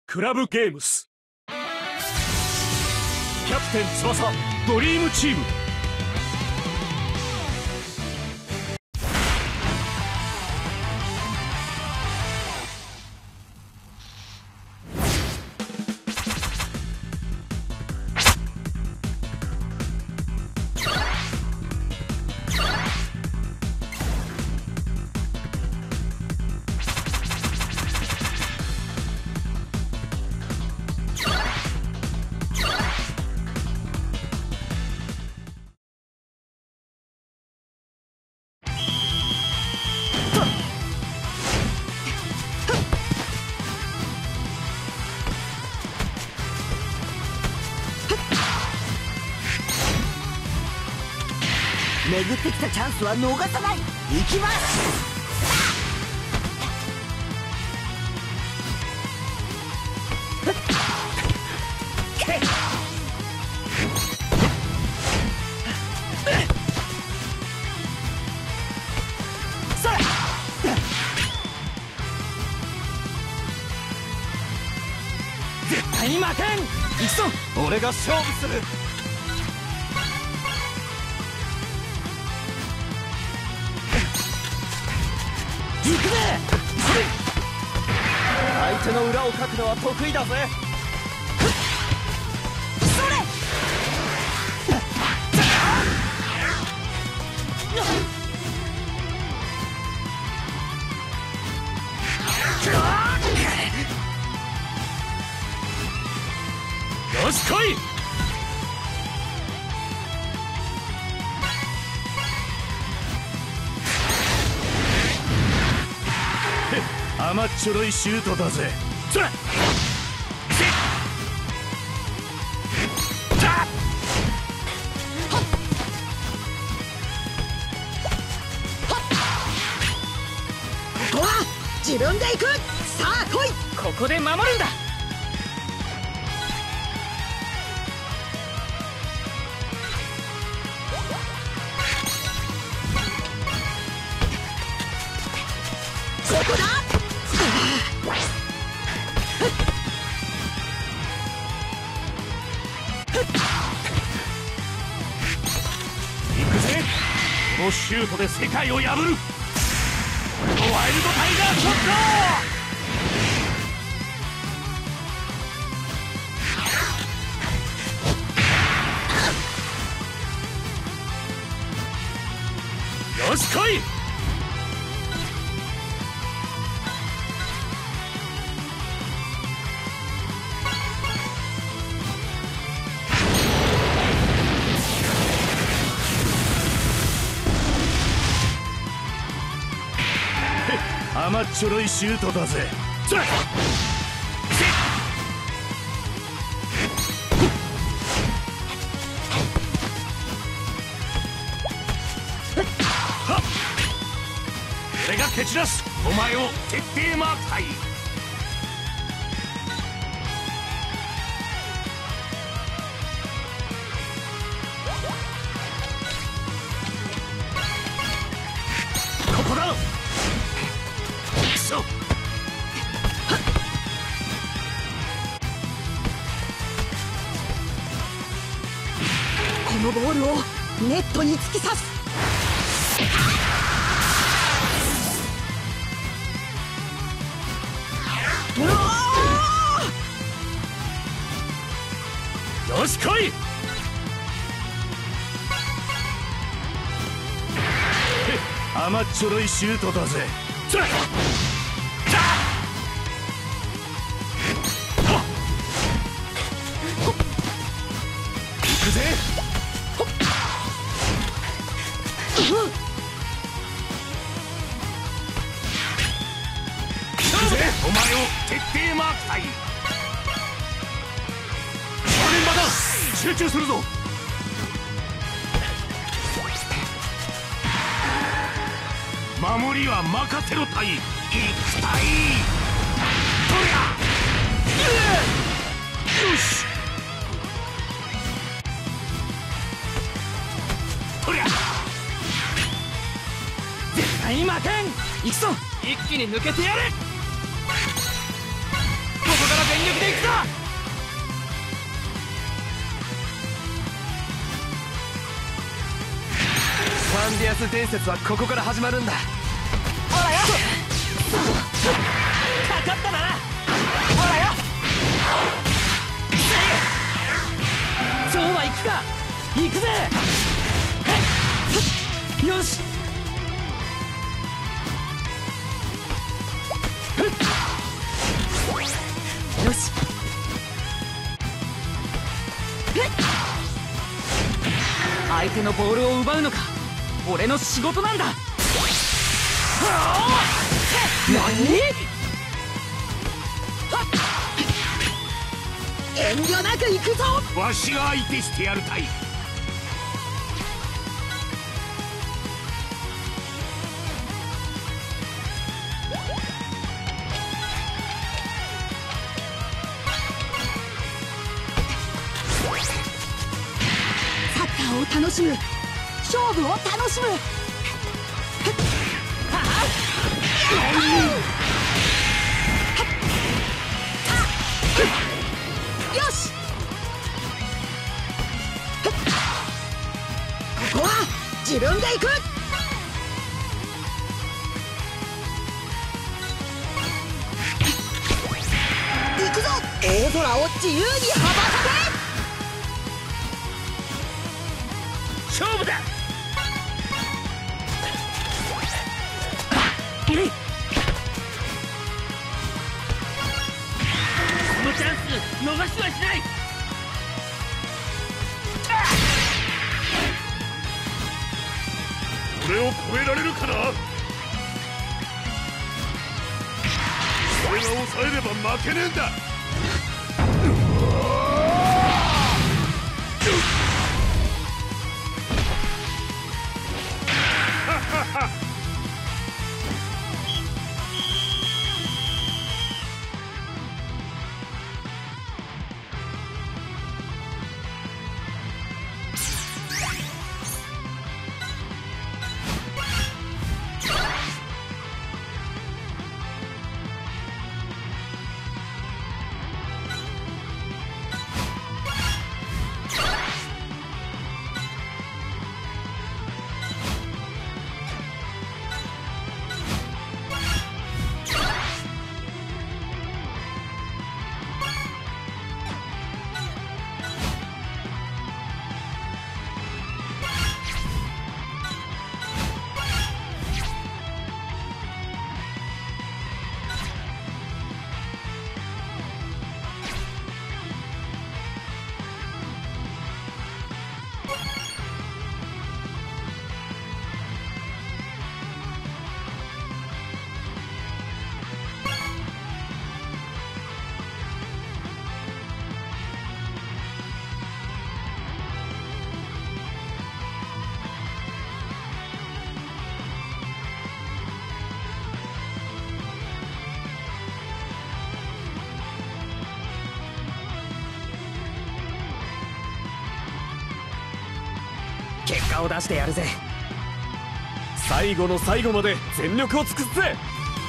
クラブゲームスキャプテン翼ドリームチーム。 巡ってきたチャンスは逃さない。行きます。それ絶対に負けん。行くぞ、俺が勝負する。行くぜ。相手の裏をかくのは得意だぜ。それ。 よし来い。甘っちょろいシュートだぜ。そらここは自分で行く。さあ来い。 ここで守るんだ。 ここだ。 行くぜ。このシュートで世界を破る。ワイルドタイガーショット。よし来い。甘っちょろいシュートだぜ。それ俺が蹴散らす。お前を徹底マーク隊。ここだ。 このボールをネットに突き刺す。 よし来い。甘っちょろいシュートだぜ。それ行くぜ。お前を徹底マーク隊。正念場だ。集中するぞ。守りは任せろ隊。行く隊。とりゃ。よし。とりゃ。 絶対に負けん。行くぞ。一気に抜けてやる。ここから全力気で行くぞ。ファンディアス伝説はここから始まるんだ。 ほらよ、かかったな。ほらよ、そうは行くか。行くぜ。よし、よし、相手のボールを奪うのが俺の仕事なんだ。何？遠慮なく行くぞ。 わしが相手してやるたい。 サッカーを楽しむ、勝負を楽しむ。よし、ここは自分で行く。行くぞ。大空を自由に羽ばたけ。 勝負だ。このチャンス逃しはしない。俺を超えられるかな。俺が抑えれば負けねえんだ。 結果を出してやるぜ。 最後の最後まで全力を尽くすぜ。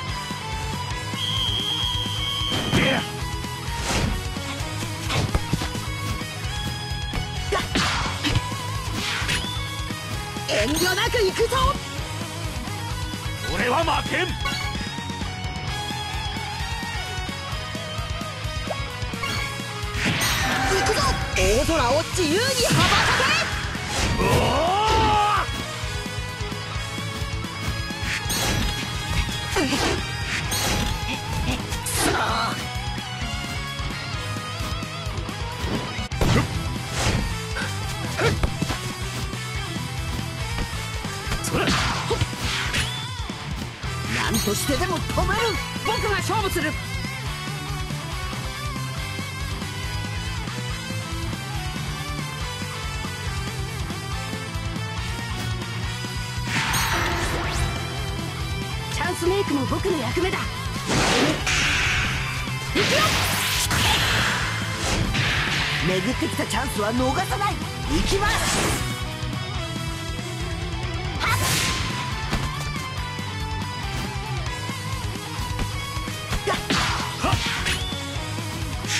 遠慮なく行くぞ。 俺は負けん。 行くぞ。大空を自由に羽ばたけ。何としてでも止める。僕が勝負する。チャンスメイクも僕の役目だ。行くよ。巡ってきたチャンスは逃さない。行きます。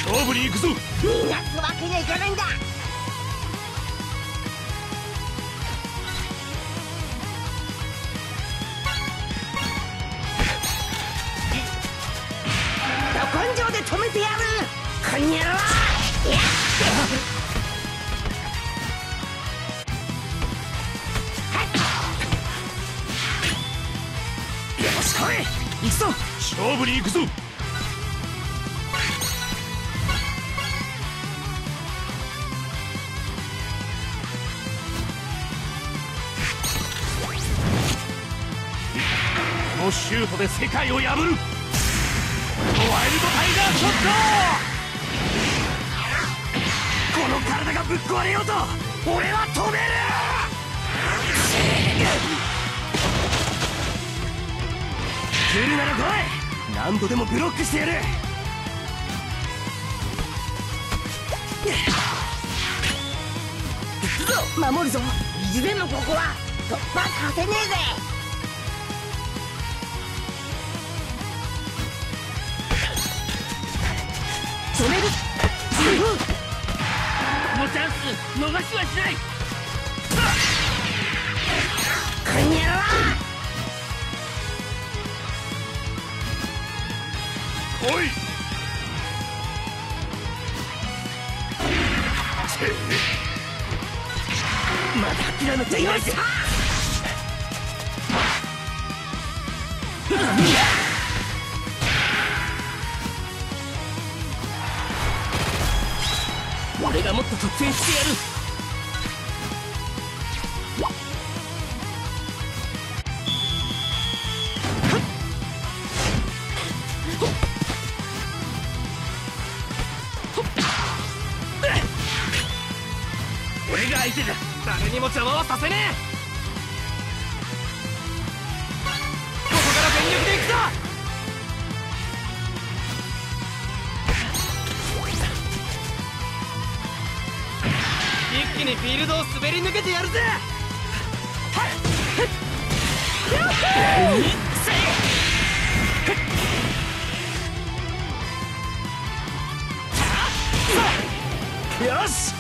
勝負に行くぞ。 逃がすわけにはいかないんだ。ど根性で止めてやる。こんにゃろ。やっよし来い、行くぞ。 勝負に行くぞ。このシュートで世界を破る。ワイルドタイガーショット。 この体がぶっ壊れようと俺は止める。来るなら来い。何度でもブロックしてやる。 行くぞ、守るぞ。意地でもここは突破させねえぜ。止める。 このチャンス逃しはしない。 こんにゃろ。 来い。 まだ諦めていないぜ。俺がもっと得点してやる。俺が相手だ。誰にも邪魔はさせねえ。ここから全力で行くぞ。一気にフィールドを滑り抜けてやるぜ。よし。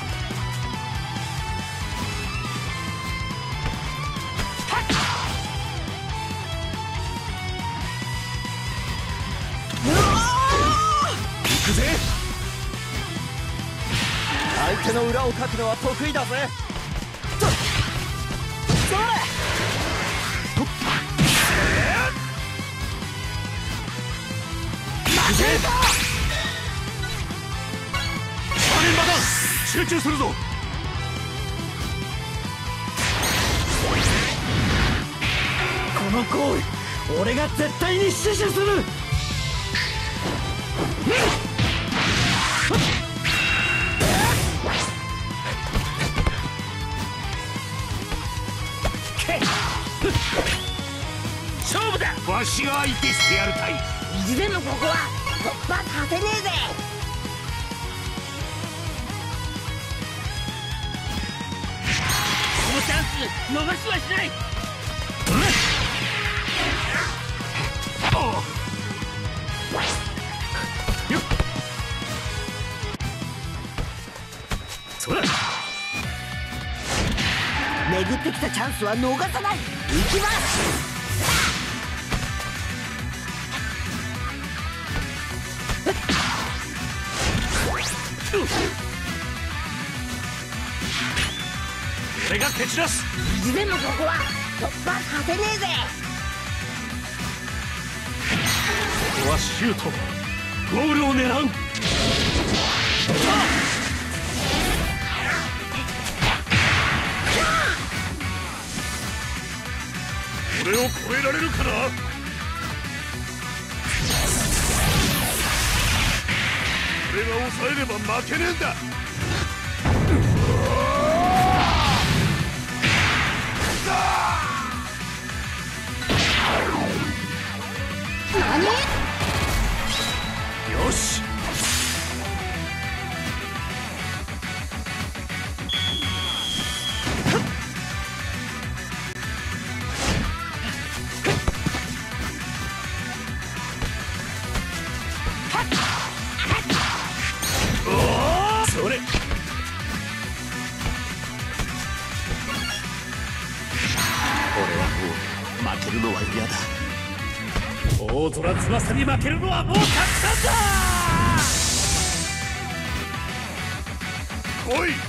行くぜ。相手の裏をかくのは得意だぜ。それ。負けるぞ。 正念場だ。集中するぞ。 この行為俺が絶対に死守する。 勝負だ。わしが相手してやるたい。 意地でもここは突破させねえぜ。 このチャンス逃しはしない。 そら。 巡ってきたチャンスは逃さない。行きます。 俺が蹴散らす。 意地でもここは突破させねえぜ。 ここはシュート。ゴールを狙う。俺を超えられるかな。俺が抑えれば負けねえんだ。 何？ よし。 るのは嫌だ。 大空翼に負けるのはもうたくさんだ。来い。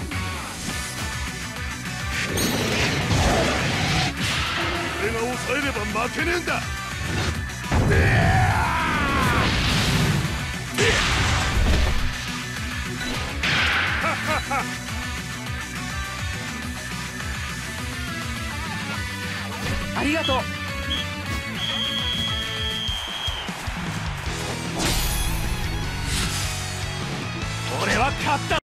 俺が抑えれば負けねえんだ。 ありがとう。 俺は勝った。